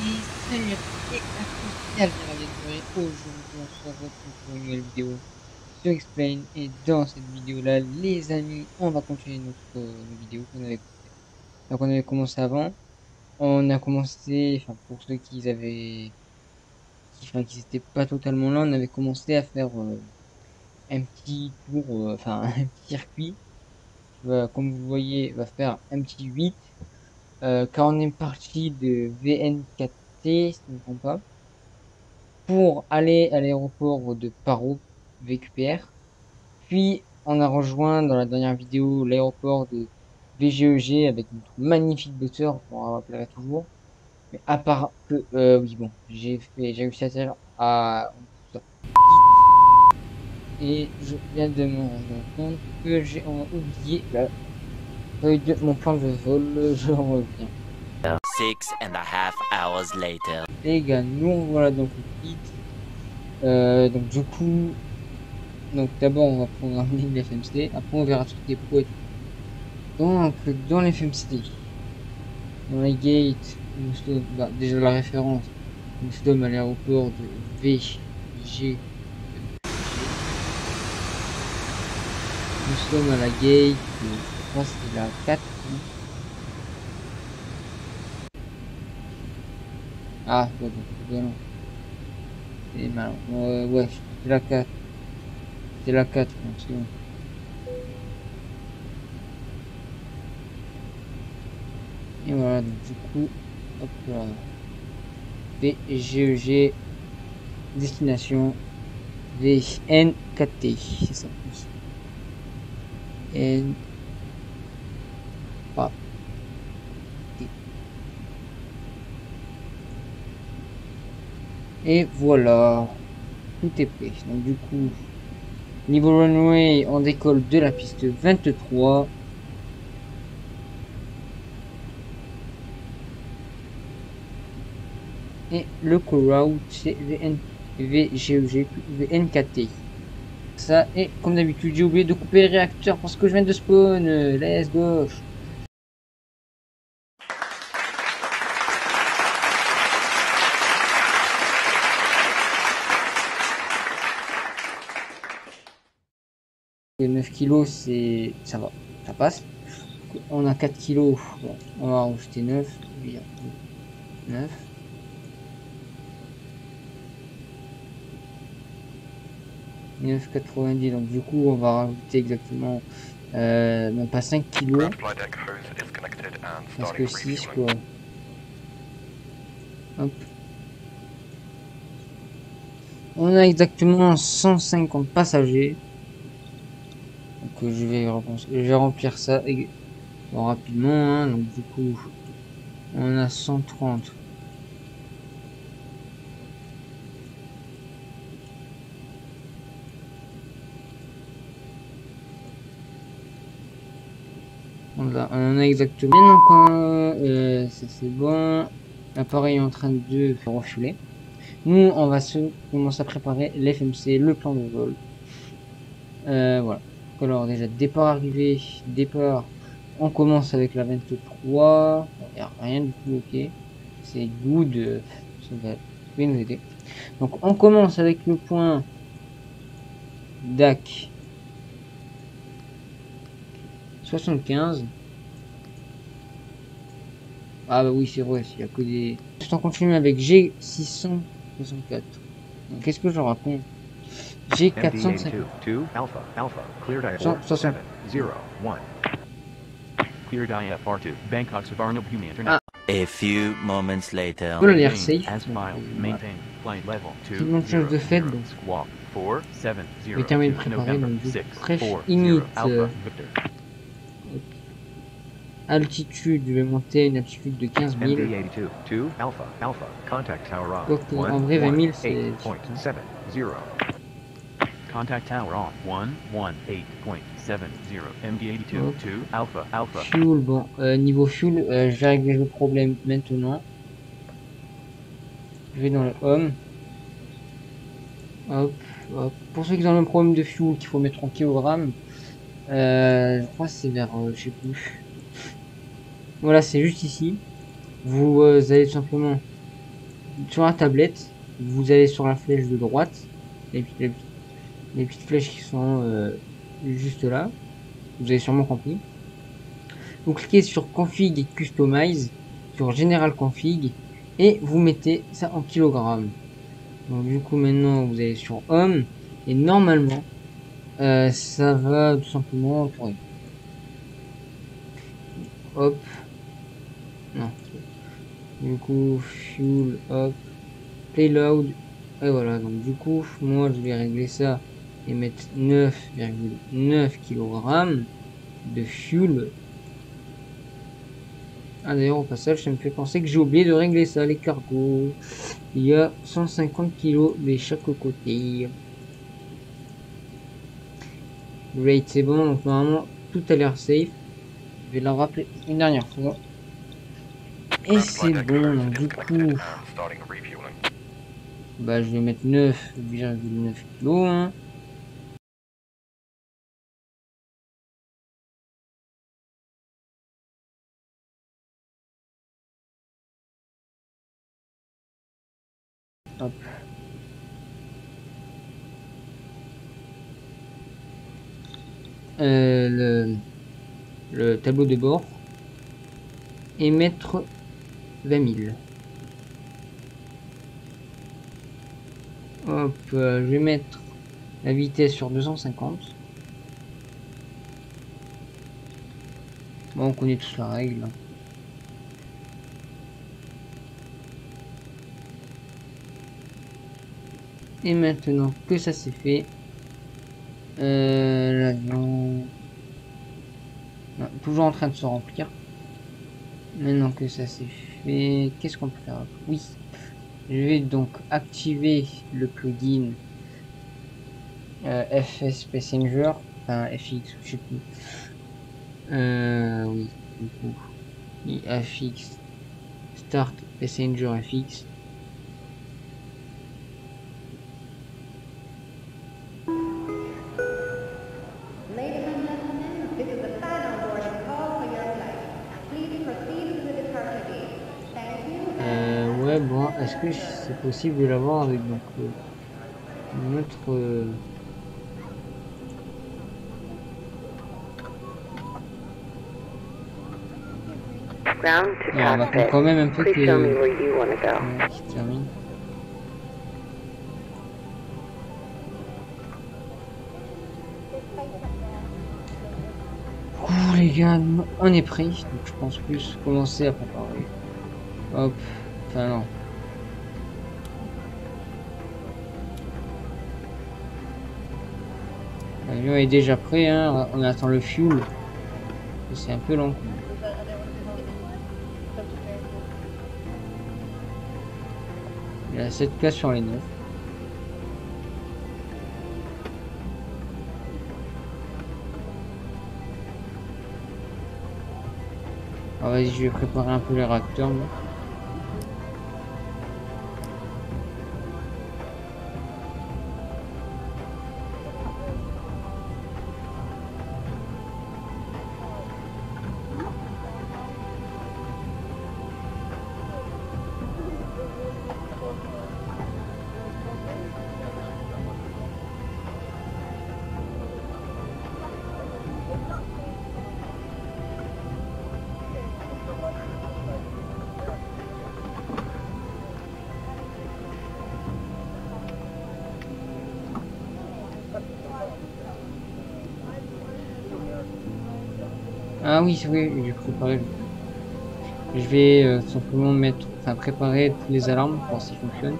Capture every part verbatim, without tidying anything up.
Et salut à tous et à tous, et à bienvenue. Aujourd'hui on se retrouve pour une nouvelle vidéo sur Explain, et dans cette vidéo là les amis on va continuer notre euh, nos vidéos qu'on avait donc on avait commencé avant. On a commencé, enfin pour ceux qui avaient qui enfin qui étaient pas totalement là, on avait commencé à faire euh, un petit tour, euh, enfin un petit circuit qui va, comme vous voyez, va faire un petit huit, euh, quand on est parti de V N quatre T si je ne me trompe pas, pour aller à l'aéroport de Paro, V Q P R. Puis, on a rejoint dans la dernière vidéo l'aéroport de V G E G avec notre magnifique buster, on en rappellera toujours. Mais à part que, euh, oui, bon, j'ai fait, j'ai réussi à faire à, et je viens de me rendre compte que j'ai oublié la feuille de mon plan de vol, je reviens. Six and a half hours later. Les gars, nous voilà donc au kit. Euh, donc du coup, donc d'abord on va programmer l'F M C, après on verra tout ce qui est pro et tout. Donc dans l'F M C, dans les gates, nous sommes, bah, déjà la référence, nous sommes à l'aéroport de V G. Nous sommes à la gate, de, je crois que c'est la quatre. Hein. Ah, ouais, bon, non. C'est mal. Euh, ouais, c'est la quatre. C'est la quatre, c'est bon. Et voilà, donc du coup, hop là. V G E G, destination V N quatre T, c'est ça. N A T. Et voilà, tout est prêt. Donc du coup, niveau runway, on décolle de la piste vingt-trois. Et le call route, c'est V G E G V N quatre T. Ça, et comme d'habitude, j'ai oublié de couper le réacteur parce que je viens de spawn. Let's go. Et neuf kilos, c'est ça va, ça passe. On a quatre kilos, bon, on va rajouter neuf. neuf. neuf virgule quatre-vingt-dix, donc du coup on va rajouter exactement euh, même pas cinq kilos, parce que six quoi. Hop. On a exactement cent cinquante passagers, donc je vais, je vais remplir ça bon, rapidement, hein. Donc du coup on a cent trente. On a, on a exactement. Maintenant, euh, c'est bon. L'appareil est en train de refiler. Nous, on va se commencer à préparer l'F M C, le plan de vol. Euh, voilà. Alors déjà, départ arrivé, départ. On commence avec la vingt-trois. Il n'y a rien du tout, ok. C'est good. Ça va nous aider. Donc, on commence avec le point D A C soixante-quinze. Ah bah oui, c'est vrai, il n'y a que des... On continue avec G six cent soixante-quatre. Qu'est-ce que je raconte? G quatre cent cinquante. Alpha, Alpha, cleared I F R seven zero one. Cleared I F R two, Bangkok Suvarnabhumi International. Ah. A few moments later. On a l'air safe. As filed, maintain flight level two. Une chose de fait, donc. Squawk four seven zero. Je vais terminer de préparer, donc du pref init. Euh, altitude, je vais monter à une altitude de quinze mille. Donc en vrai vingt mille c'est... Contact tower on one one eight point seven zero M D eighty-two two Alpha Alpha. Fuel, bon, euh, niveau fuel, euh, je vais régler le problème maintenant. Je vais dans le home. Hop, hop. Pour ceux qui ont le même problème de fuel qu'il faut mettre en kilogrammes, euh, je crois que c'est vers, euh, je sais plus. Voilà, c'est juste ici. Vous euh, allez tout simplement sur la tablette, vous allez sur la flèche de droite, les, les, les petites flèches qui sont euh, juste là, vous avez sûrement compris. Vous cliquez sur Config et Customize, sur General Config, et vous mettez ça en kilogrammes. Donc du coup maintenant vous allez sur Home, et normalement euh, ça va tout simplement tourner. Hop. Non. Du coup, fuel, hop. Payload. Et voilà, donc du coup, moi je vais régler ça et mettre neuf virgule neuf kilogrammes de fuel. Ah d'ailleurs, au passage, ça me fait penser que j'ai oublié de régler ça, les cargos. Il y a cent cinquante kilos de chaque côté. Great, c'est bon, donc normalement, tout a l'air safe. Je vais la rappeler une dernière fois. Et c'est bon, donc du coup, bah je vais mettre neuf virgule neuf kilos. Hein. Hop. Euh, le, le tableau de bord et mettre vingt mille. Hop, euh, je vais mettre la vitesse sur deux cent cinquante. Bon, on connaît tous la règle. Et maintenant que ça c'est fait, euh, l'avion... Non, toujours en train de se remplir. Maintenant que ça c'est fait, qu'est-ce qu'on peut faire? Oui, je vais donc activer le plugin euh, F S Passenger, enfin F X, je sais plus. Euh, oui, du coup, F X Start Passenger F X. Euh, ouais, bon, est-ce que c'est possible de l'avoir avec donc euh, notre euh, non, on va attendre quand même un peu que euh, qu'il termine. Ouh, les gars, on est prêt, donc je pense plus commencer à préparer. Hop, enfin non. L'avion est déjà prêt, hein. On attend le fuel. C'est un peu long. Il y a sept cas sur les neuf. Ah, vas-y, je vais préparer un peu les réacteurs. Là. Ah oui, c'est vrai, j'ai préparé. Je vais euh, simplement mettre, enfin préparer toutes les alarmes pour voir si fonctionnent.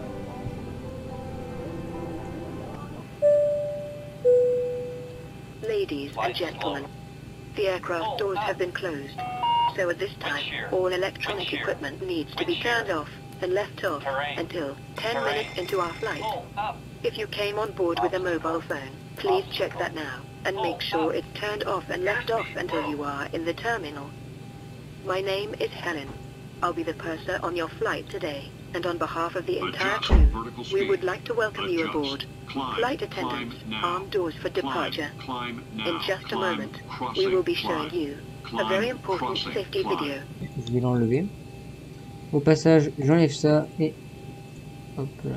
Ladies and gentlemen, the aircraft doors have been closed, so at this time, all electronic equipment needs to be turned off and left off until ten minutes into our flight. If you came on board with a mobile phone, please check that now and make sure it's turned off and left off until you are in the terminal. My name is Helen. I'll be the purser on your flight today, and on behalf of the entire crew, we would like to welcome you aboard. Flight attendants, armed doors for departure. In just a moment, we will be showing you a very important safety video. Je vais l'enlever. Au passage, j'enlève ça et hop là.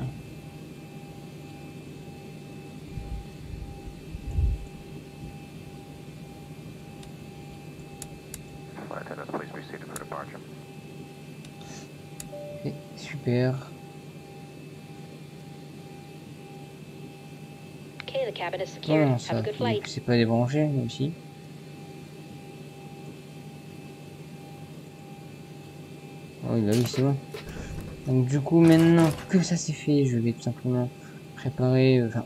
Et super. Okay, the cabin is secured. Comment Have a ça? good flight. C'est pas débranché là aussi. Oh bah oui, c'est bon. Donc du coup maintenant que ça c'est fait, je vais tout simplement préparer. Enfin,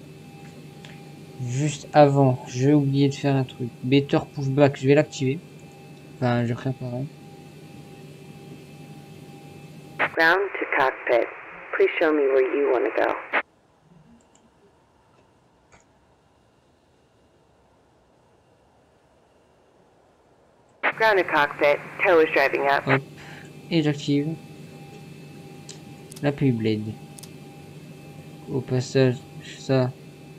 juste avant, j'ai oublié de faire un truc. Better pushback, je vais l'activer. Enfin, je préparerai. Ground to cockpit. Please show me where you want to go. Ground to cockpit. Tow is driving up. Hop, et j'active la P Blade. Au passage, ça.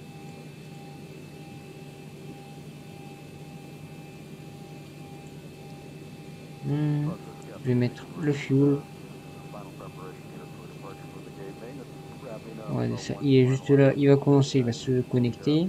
Hmm, je vais mettre le fuel. Ouais, ça, il est juste là, il va commencer, il va se connecter.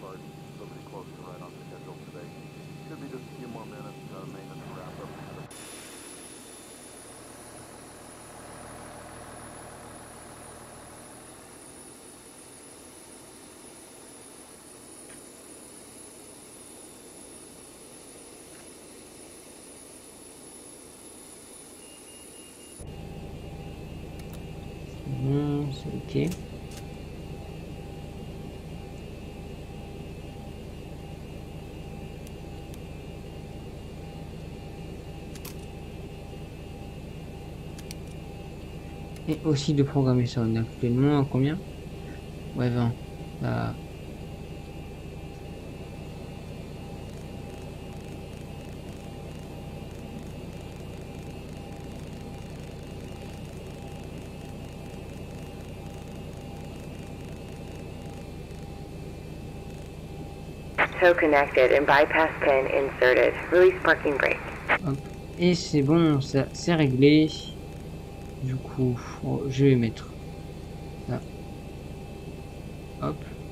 Bon, c'est ok. Et aussi de programmer ça. On est actuellement à combien? Ouais, vingt. Bah. Tow connected and bypass pin inserted. Release parking brake. Hop. Et c'est bon, ça c'est réglé. Du coup, oh, je vais mettre ça. Hop.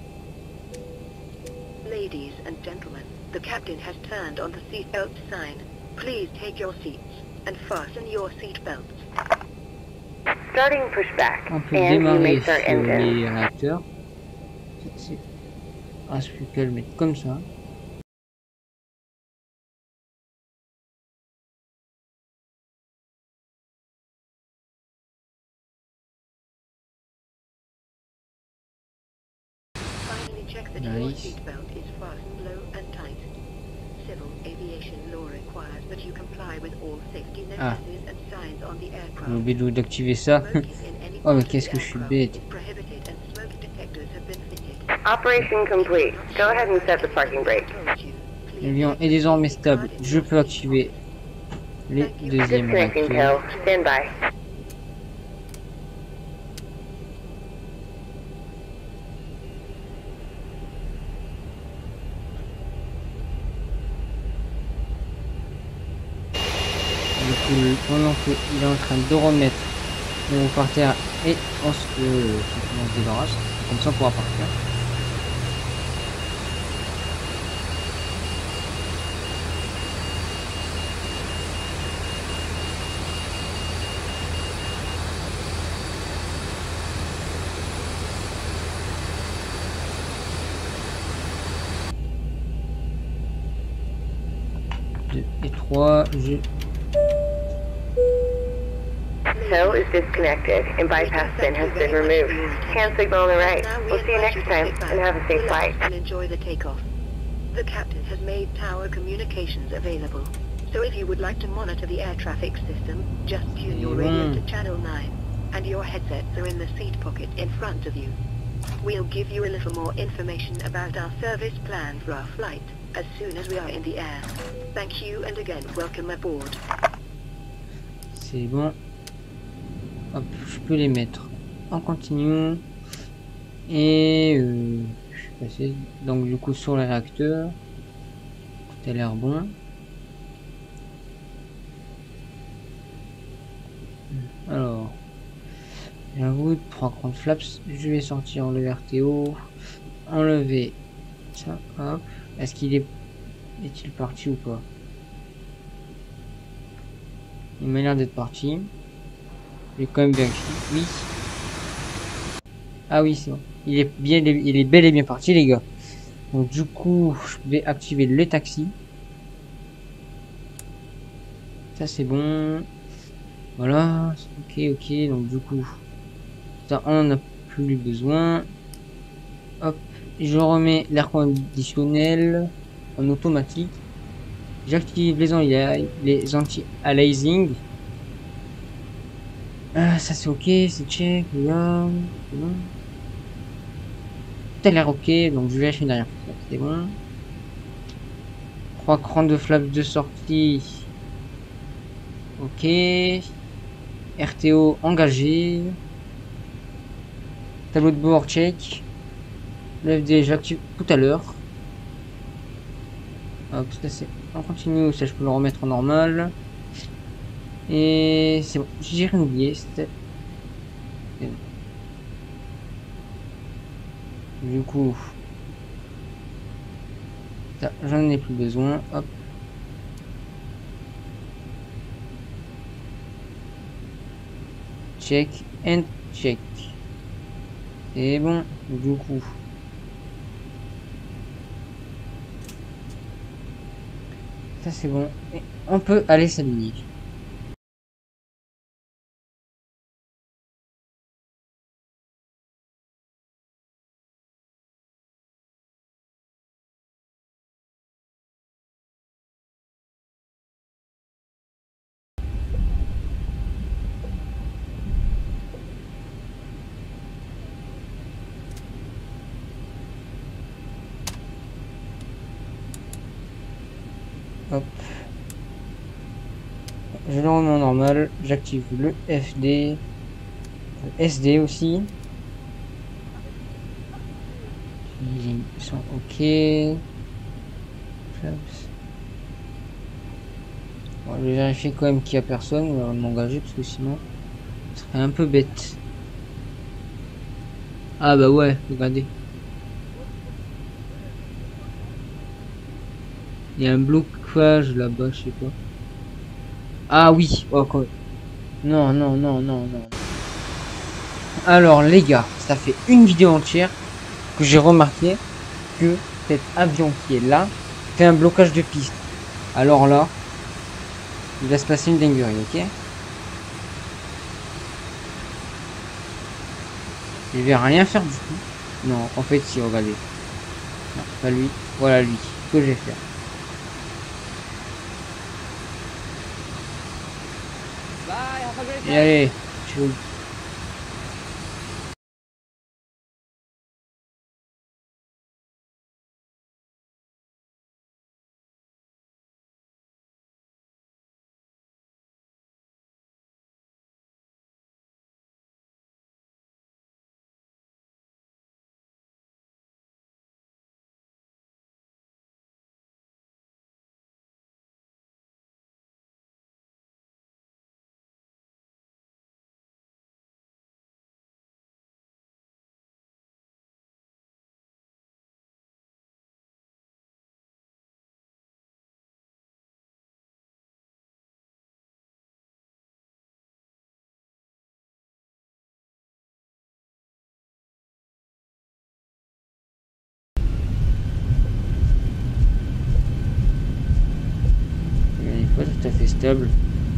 Ladies and gentlemen, the captain has turned on the seatbelt sign. Please take your seats and fasten your seatbelts. Starting pushback. On peut And you démarrer may start sur engine. les réacteurs. C'est ah, je peux le mettre comme ça. Finally check that your Nice. seatbelt is fastened low and tight. Civil aviation law requires that you comply with all safety Ah. notices and signs on the J'ai aircraft. oublié d'activer ça. Smoking in any Oh, mais part of qu'est-ce the que je suis aircraft bête. is prohibited and smoke detectors have been fitted. Operation complete. Go ahead and set the parking brake. L'avion est désormais stable. Je peux activer les deuxièmes Disconnecting réacteurs. tow. Stand by. Du coup, pendant qu'il est en train de remettre mon par terre et on se, euh, on se débarrasse, comme ça on pourra partir. deux et trois, j'ai Tow is disconnected and bypass pin has been removed. Hand signal on the right. We'll see you next time and have a safe flight. And enjoy the takeoff. The captain has made tower communications available. So if you would like to monitor the air traffic system, just tune your radio to channel nine, and your headsets are in the seat pocket in front of you. We'll give you a little more information about our service plan for our flight as soon as we are in the air. Thank you and again welcome aboard. c'est bon. Hop, je peux les mettre en continu. Et euh, je suis passé donc du coup sur les réacteurs. Tout a l'air bon. Alors, j'avoue, trois grandes flaps. Je vais sortir le R T O, enlever ça. Hop. Est-ce qu'il est, est-il parti ou pas? Il m'a l'air d'être parti. J'ai quand même vérifié. Oui. Ah oui, c'est bon. Il est bien, il est bel et bien parti, les gars. Donc du coup, je vais activer le taxi. Ça c'est bon. Voilà. Ok, ok. Donc du coup, ça on en a plus besoin. Hop. Je remets l'air conditionnel en automatique. J'active les anti les anti-aliasing. Ah, ça c'est ok, c'est check. Là, c'est bon. Tout a l'air ok, donc je vais acheter une dernière fois. C'est bon. Trois crans de flaps de sortie. Ok. R T O engagé. Tableau de bord check. Le F D j'active tout à l'heure. Hop, ça c'est on continue, ça je peux le remettre en normal. Et c'est bon, j'ai rien oublié. C'était du coup ça j'en ai plus besoin. Hop. Check and check. C'est bon, du coup. Ça c'est bon. Et on peut aller s'aligner. Hop. Je le remets en normal. J'active le F D. Le S D aussi. Ils sont ok. Bon, je vais vérifier quand même qu'il n'y a personne. On va m'engager parce que sinon, ce serait un peu bête. Ah bah ouais, regardez. Il y a un blocage là-bas, je sais pas. Ah oui, oh quoi. Non, non, non, non, non. Alors les gars, ça fait une vidéo entière que j'ai remarqué que cet avion qui est là fait un blocage de piste. Alors là, il va se passer une dinguerie, ok? Je vais rien faire du tout. Non, en fait, si, regardez. Non, pas lui. Voilà lui. Ce que je vais faire. Et allez, je vous... Il n'est pas tout à fait stable.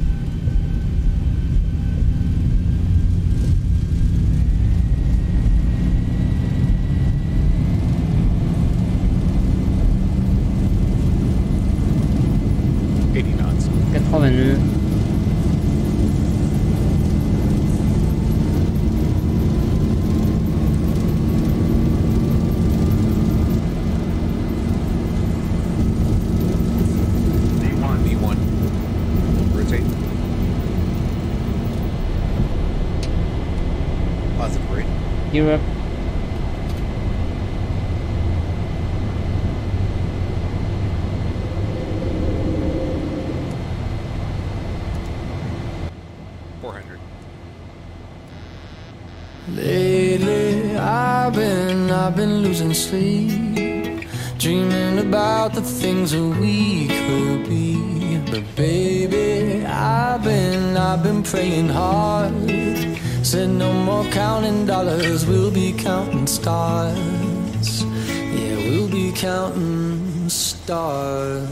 quatre-vingt-neuf. V one, V one. Rotate. Positive rate. Europe. four hundred. Lately, I've been, I've been losing sleep, dreaming about the things that we could be. But baby, I've been, I've been praying hard. Said no more counting dollars, we'll be counting stars. Yeah, we'll be counting stars.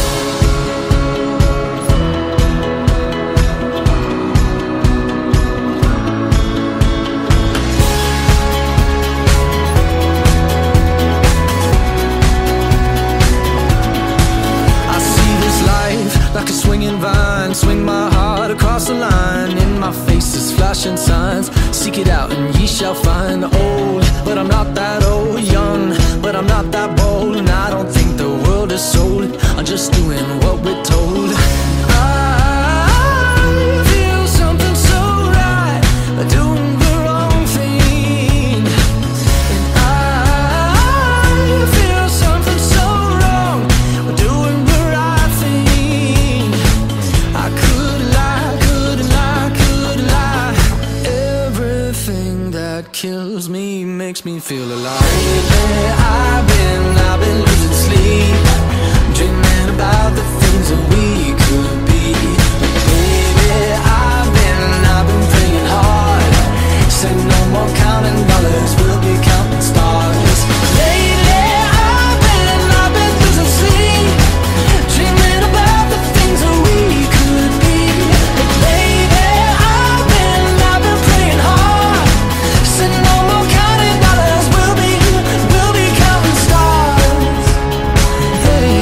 Like a swinging vine, swing my heart across the line. In my face is flashing signs. Seek it out and ye shall find. Old, but I'm not that old. Young, but I'm not that bold. And I don't think the world is sold. I'm just doing what we're told. I feel something so right, doing the wrong thing. And I feel something so wrong, doing the right thing. I could lie, could lie, could lie. Everything that kills me makes me feel alive. Lately, I've been, I've been losing sleep, dreaming about the things that we could be. Baby, I've been, I've been praying hard. Said no more counting dollars, we'll be counting stars. Lately, I've been, I've been losing sleep, dreaming about the things that we could be. Baby, I've been, I've been praying hard. Said no more counting dollars, we'll be, we'll be counting stars. Hey.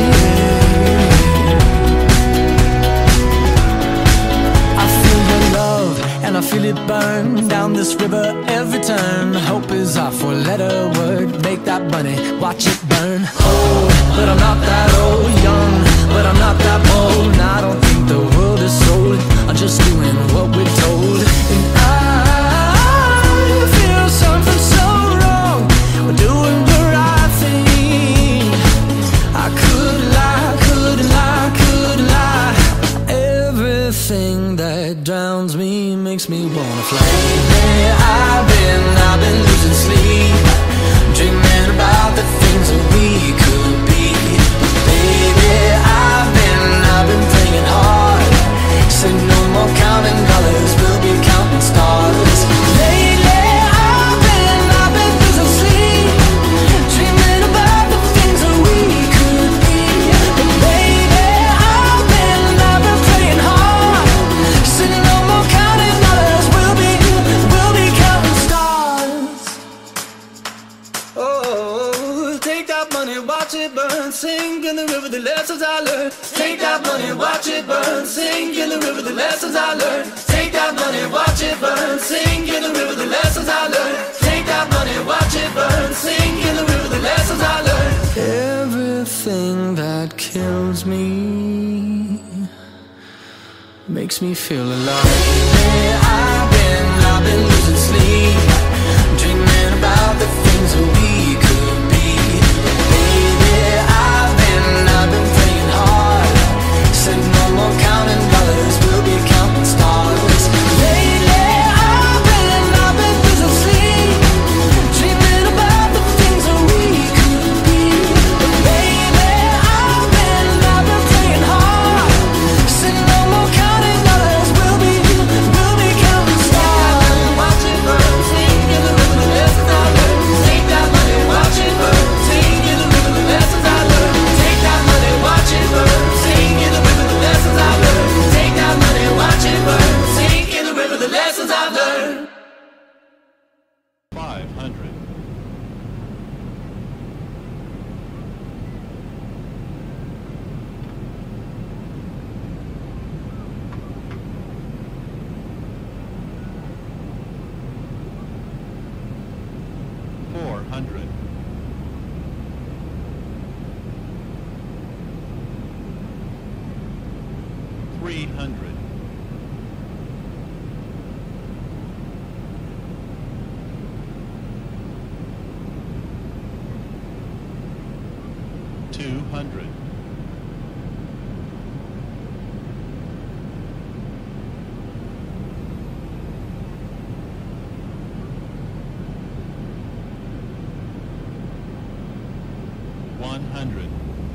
I feel your love and I feel it burn down this river every turn. Hope is our four-letter word. Make that money, watch it burn. Old, but I'm not that old. Young, but I'm not that bold. And I don't think the world is sold. I'm just doing what we're told. And I feel something so wrong, we're doing the right thing. I could lie, could lie, could lie. Everything that drowns me makes me wanna fly. Lately, I've been, I've been losing sleep, dreaming about the things that we could be. Baby, I've been, I've been praying hard. Said no more counting dollars, we'll be counting stars. Lately, I've been, I've been losing sleep, dreaming about the things that we could be. Baby, I've been, I've been praying hard. Said no more counting dollars, we'll be, we'll be counting stars. Oh, take that money, watch it burn, sing in the river the lessons I learned. Take that money, watch it burn, sing in the river the lessons I learned. Take that money, watch it burn, sing in the river the lessons I learned. Take that money, watch it burn, sing in the river the lessons I learned. Everything that kills me makes me feel alive. Lately, I've been, I've been losing sleep, dreaming about the things that we could be. Baby, I've been, I've been praying hard. Said no more counting dollars, we'll be counting stars. Lately, I've been, I've been losing sleep, dreaming about the things that we could be. Baby, I've been, I've been praying hard. Said no more counting dollars, we'll be, we'll be counting stars. Watch it burn, sing in the river the lessons I learned. Take that money, watch it burn, sing in the river the lessons I learned. Take that money, watch it burn, sing in the river the lessons I learned. Take that money, watch it burn, sing in the river the lessons I've learned. five hundred. Four hundred. Three hundred. Two hundred. hundred.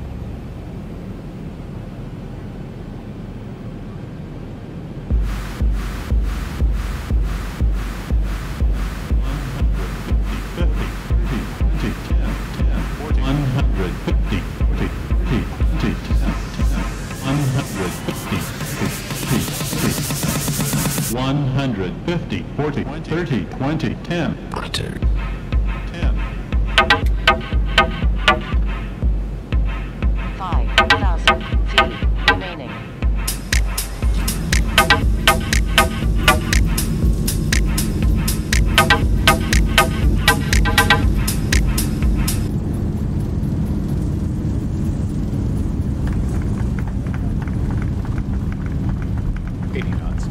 one hundred fifty, forty, thirty, twenty, ten. ten. five thousand feet remaining. eighty knots.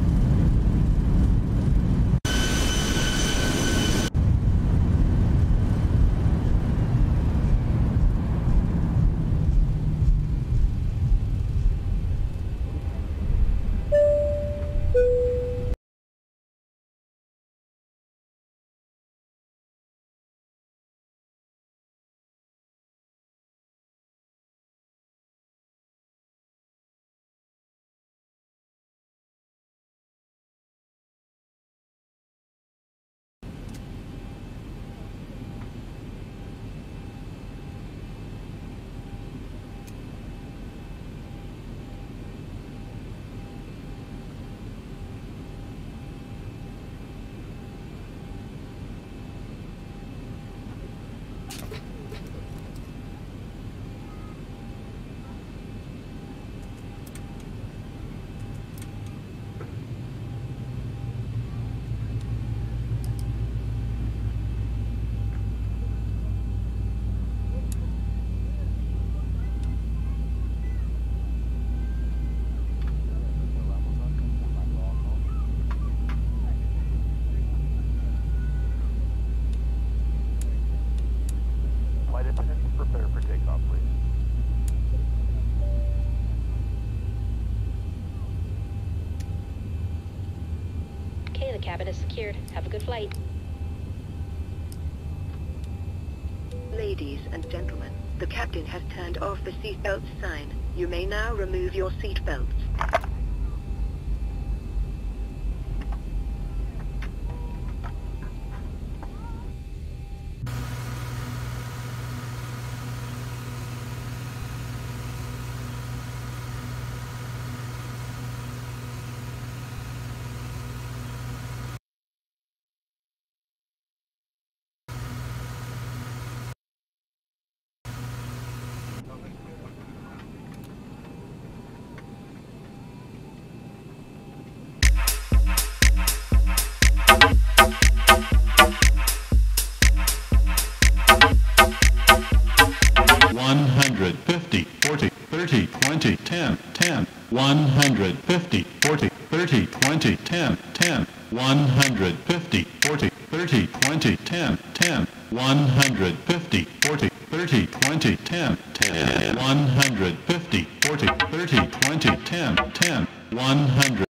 Prepare for takeoff, please. Okay, the cabin is secured. Have a good flight. Ladies and gentlemen, the captain has turned off the seatbelt sign. You may now remove your seatbelts. one hundred fifty, forty, thirty, twenty, ten, ten. one hundred fifty, forty, thirty, twenty, ten, ten. one hundred fifty, forty, thirty, twenty, ten, ten. one hundred fifty, forty, thirty, twenty, ten, ten. one hundred fifty, forty, thirty, twenty, ten, ten. one hundred